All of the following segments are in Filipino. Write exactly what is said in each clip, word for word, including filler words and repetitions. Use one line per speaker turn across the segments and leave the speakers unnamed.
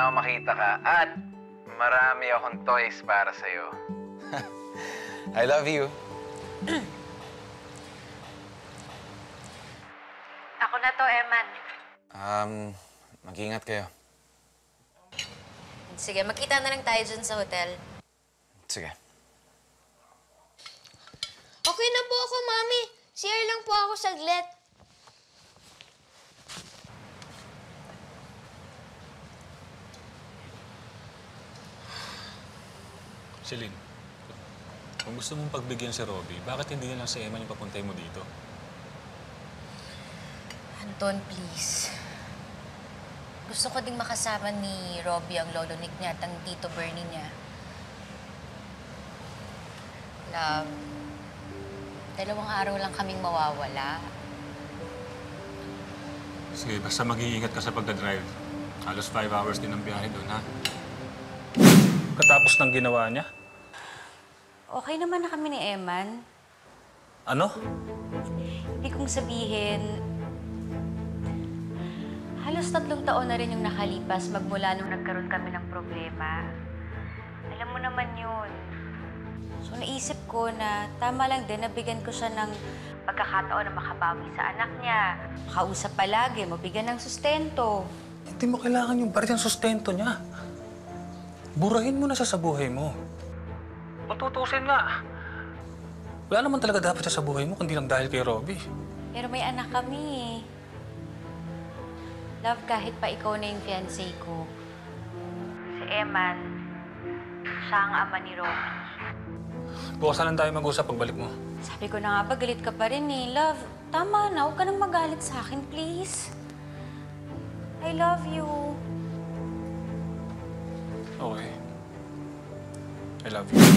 ako makita ka at marami akong toys para sa'yo. I love you.
Ako na to, Eman.
Um, mag-ingat kayo.
Sige, magkita na lang tayo dyan sa hotel.
Sige.
Okay na po ako, Mami. C R lang po ako saglit.
Celine, kung gusto mong pagbigyan si Robbie, bakit hindi na lang si Emma yung papuntay mo dito?
Anton, please. Gusto ko ding makasama ni Robbie ang lolo Nick niya at ang tito Bernie niya. Love, dalawang araw lang kaming mawawala.
Sige, basta mag-iingat ka sa pagdadrive. Halos five hours din ang biyahe doon, ha? Katapos ng ginawa niya?
Okay naman na kami ni Eman.
Ano?
Hindi kong sabihin, halos tatlong taon na rin yung nakalipas magmula nung nagkaroon kami ng problema. Alam mo naman yun. So naisip ko na tama lang din, nabigyan ko siya ng pagkakataon na makabawi sa anak niya. Makausap palagi, mabigyan ng sustento.
Hindi mo kailangan yung baryang sustento niya. Burahin mo na siya sa buhay mo. Matutusin nga. Wala naman talaga dapat siya sa buhay mo, kundi lang dahil kay Robbie.
Pero may anak kami. Love, kahit pa ikaw na yung fiancé ko, si Eman, siya ang ama ni Robbie.
Bukas na lang tayo mag-usap pagbalik mo.
Sabi ko na nga ba, galit ka pa rin eh. Love, tama na. Huwag ka nang magalit sa akin, please. I love you.
Okay. I love you.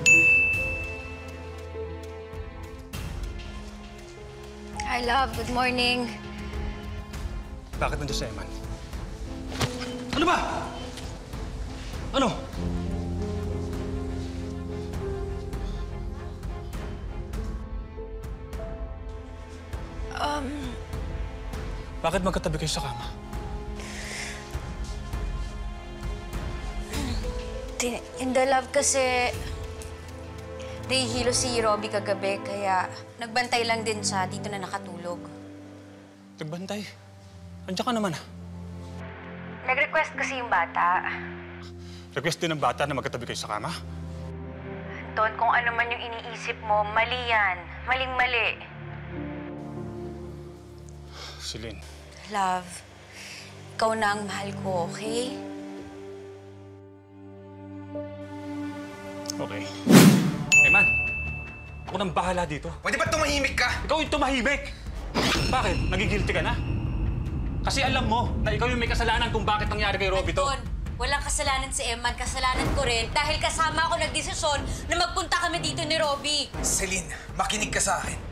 Hi, love. Good morning.
Bakit nandiyan si Eman? Ano ba? Ano?
Um...
Bakit magkatabi kayo sa kama?
Hindi, love, kasi nahihilo si Robbie kagabi, kaya nagbantay lang din siya. Dito na nakatulog.
Nagbantay? Andiyan ka naman, ha?
Nag-request kasi yung bata.
Request din ng bata na magkatabi kayo sa kama?
Anton, kung ano man yung iniisip mo, mali yan. Maling-mali.
Celine.
Love, ikaw na ang mahal ko, okay?
Okay. Eman, ako nang bahala dito.
Pwede ba tumahimik ka?
Ikaw yung tumahimik! Bakit? Nagigilty ka na? Kasi alam mo na ikaw yung may kasalanan kung bakit nangyari kay Robbie to.
Anton, walang kasalanan si Eman. Kasalanan ko rin dahil kasama ako nagdesisyon na magpunta kami dito ni Robbie.
Celine, makinig ka sa akin.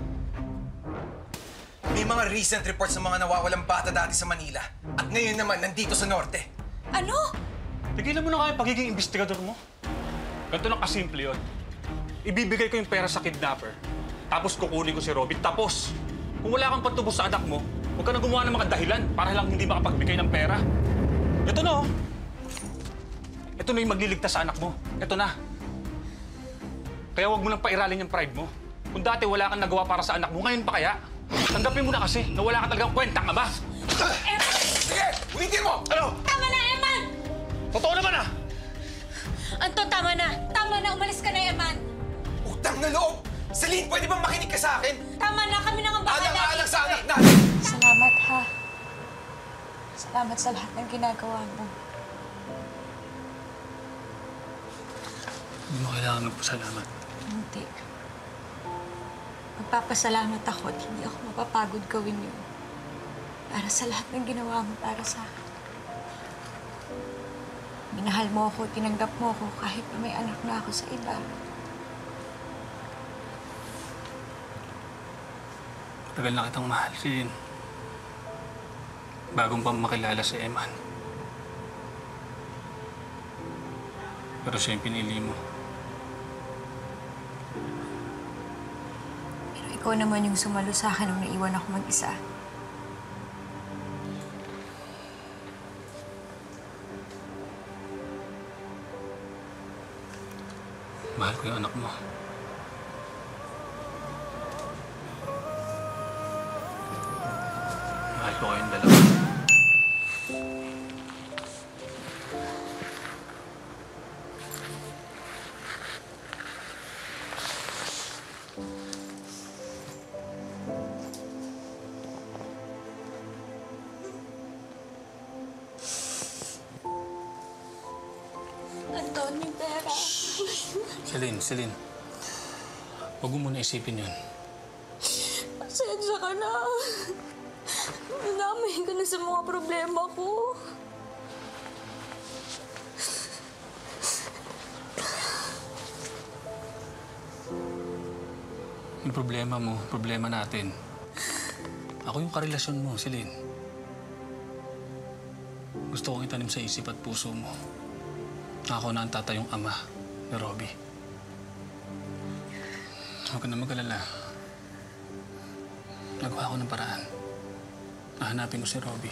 May mga recent reports ng mga nawawalang bata dati sa Manila. At ngayon naman, nandito sa Norte.
Ano?
Tigilan mo na kaya pagiging investigador mo. Ganito lang kasimple yun. Ibibigay ko yung pera sa kidnapper. Tapos kukunin ko si Robbie. Tapos, kung wala kang patubos sa anak mo, huwag ka na gumawa ng mga dahilan para lang hindi makapagbigay ng pera. Ito na, oh. Ito na yung magliligtas sa anak mo. Ito na. Kaya huwag mo nang pairalin yung pride mo. Kung dati wala kang nagawa para sa anak mo, ngayon pa kaya? Tanggapin mo na kasi na wala ka talagang kwenta nga ba?
Eman!
Sige! Ulitin mo! Ano?
Tama na, Eman!
Totoo naman, ah!
Anton, tama na. Tama na. Umalis ka na, Eman.
Utang na loob! Celine, pwede bang makinig ka sa akin?
Tama na. Kami na ang bahala.
Alang-alang sa anak natin!
Salamat, ha. Salamat sa lahat ng ginagawa mo.
Hindi mo kailangan magpasalamat.
Hindi. Magpapasalamat ako at hindi ako mapapagod gawin yun. Para sa lahat ng ginawa mo para sa akin. Minahal mo ako, tinanggap mo ako kahit na may anak na ako sa iba.
Tagal na kitang mahal, Celine. Bagong pa makilala si Eman. Pero siya yung pinili mo.
Pero ikaw naman yung sumalo sa akin nung naiwan ako mag-isa.
Mahal ko yung anak mo. Mahal ko kayong dalawa.
Anton, may pera.
Celine, Celine. Huwag mo muna isipin yun.
Pasensya ka na. Nadamay ka na sa mga problema ko.
Yung problema mo, problema natin. Ako yung karelasyon mo, Celine. Gusto kong itanim sa isip at puso mo. Ako na ang tatayong ama ni Robbie. Huwag ka na mag-alala. Nagawa ko ng paraan. Nahanapin ko si Robbie.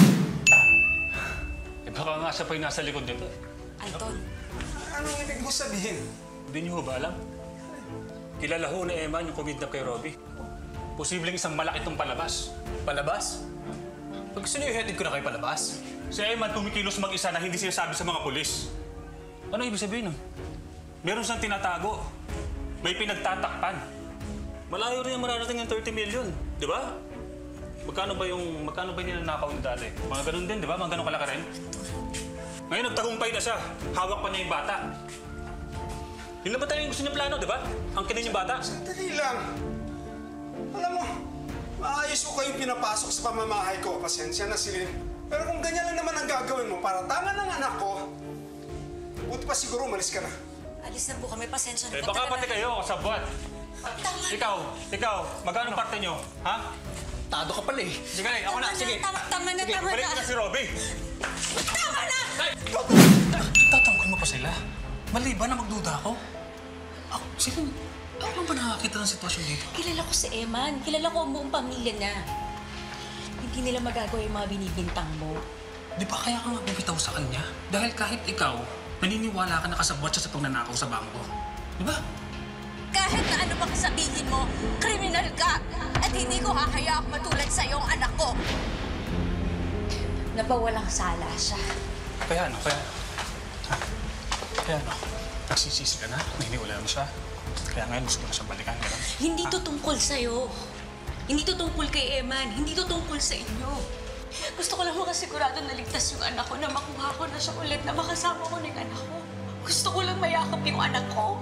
Eh baka nga siya pa yung nasa likod nito.
Anton.
Anong ibig mo sabihin?
Hindi niyo ho ba alam? Kilala ho ni Eman yung kumidnap kay Robbie. Posibleng isang malaki itong palabas.
Palabas? Pag gusto niyo, ihatid ko na kayo palabas.
Si Eman kumikilos mag-isa na hindi sinasabi sa mga pulis. Ano ibig sabihin nun? Meron siyang tinatago. May pinagtatakpan. Malayo rin yung mararating ng thirty million, di ba? Magkano ba yung, magkano ba yung ninanakaw niya dati? Mga ganun din, di ba? Mga ganun kalaki rin. Ngayon, nagtagumpay na siya. Hawak pa niya yung bata. Yun na ba tayo yung gusto niya plano, di ba? Ang kinin yung bata.
Sandali lang. Alam mo, maayos ko kayong pinapasok sa pamamahay ko. Pasensya na, Celine. Pero kung ganyan lang naman ang gagawin mo para tanga ng anak ko, buti pa siguro umalis ka na.
Alis na po kami. Pasensya na.
Eh, baka pati kayo, kasabwat. Ikaw, ikaw, magkano parte niyo? Ha?
Tado ka pala eh.
Sige, ako na, sige.
Tama, tama na,
Sige,
tama
balik
na.
ko na si Robbie.
Tama na!
Ay! Tatangkol mo pa sila? Mali ba na magduda ako? Ako, sino? Ako lang ba nakakita ng sitwasyon dito?
Kilala ko si Eman. Kilala ko ang buong pamilya niya. Hindi nila magagawa yung mga binibintang mo.
Di ba kaya ka nga bumitaw sa kanya? Dahil kahit ikaw, naniniwala ka na kasabwat siya sa pagnanakaw sa bangko. Di ba?
Kahit na ano pang sabihin mo, kriminal ka! At hindi ko hahayaang matulad sa iyong anak ko!
Napawalang sala siya.
Kaya ano, kaya... Ha? Kaya ano, nagsisisi ka na, nahiniwala mo siya. Kaya ngayon gusto ko na siyang balikan, gano'n?
Hindi to tungkol sa'yo. Hindi to tungkol kay Eman. Hindi to tungkol sa inyo. Gusto ko lang makasigurado na ligtas yung anak ko, na makuha ko na siya ulit, na makasama ko ng anak ko. Gusto ko lang mayakap yung anak ko.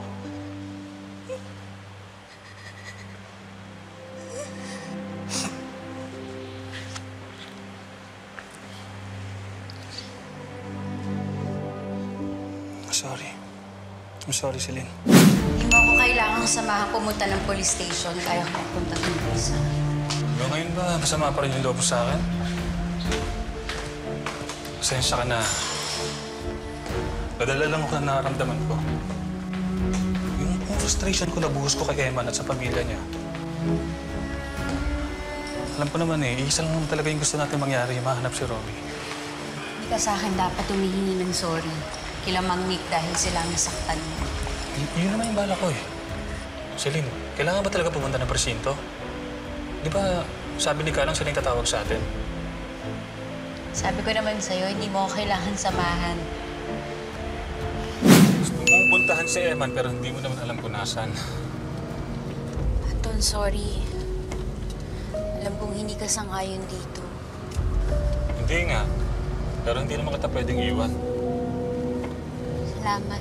Sorry. I'm sorry, Celine.
Hindi mo ako kailangang samahan pumunta ng police station. Kaya ko punta ng police.
Hanggang ngayon ba, masama pa rin yung loob mo sa akin? Pasensya ka na. Nadala lang ako na nararamdaman ko. Yung, yung frustration ko nabuhos ko kay Eman at sa pamilya niya. Alam ko naman eh, isa lang naman talaga yung gusto natin mangyari, mahanap si Robbie.
Hindi ka sa akin dapat humihingi ng sorry. Kila Mang Nick dahil sila ang nasaktan niya.
Y- yun naman yung bala ko eh. Celine, kailangan ba talaga pumunta ng presinto? Di ba sabi ni Kalang sila yung tatawag sa atin?
Sabi ko naman sa'yo, hindi mo ako kailangan samahan.
Gusto mong puntahan si Eman pero hindi mo naman alam kung nasaan.
Anton, sorry. Alam kong hindi ka sangayon dito.
Hindi nga. Pero hindi naman kita pwedeng iwan.
Salamat.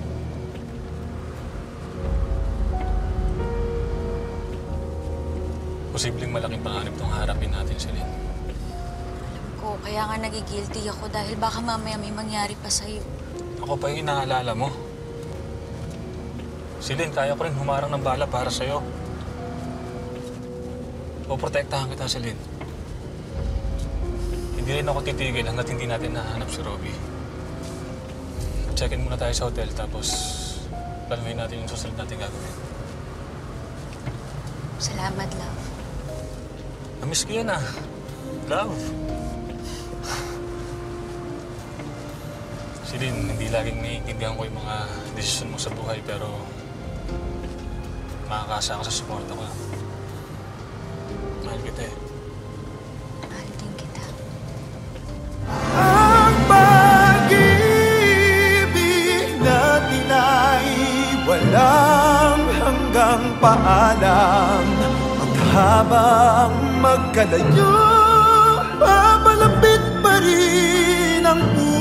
Posibleng malaking panganib itong harapin natin, Celine.
Alam ko, kaya nga nagigilty ako dahil baka mamaya may mangyari pa sa'yo.
Ako pa yung inaalala mo. Celine, kaya ko rin humarang ng bala para sa'yo. Poprotektahan kita, Celine. Hindi rin ako titigil hanggat hindi natin nahanap si Robbie. Check-in muna tayo sa hotel, tapos planuhin natin yung susunod natin gagawin.
Salamat, love.
Namiss ko yan ah. Love. Celine, hindi laging naiintindihan ko yung mga desisyon mo sa buhay, pero makakasa ka sa suporta ko. Mahal kita eh.
Mahal din kita.
Ang pag-ibig natin ay walang hanggang paalam. At habang magkalayo, papalapit pa rin ang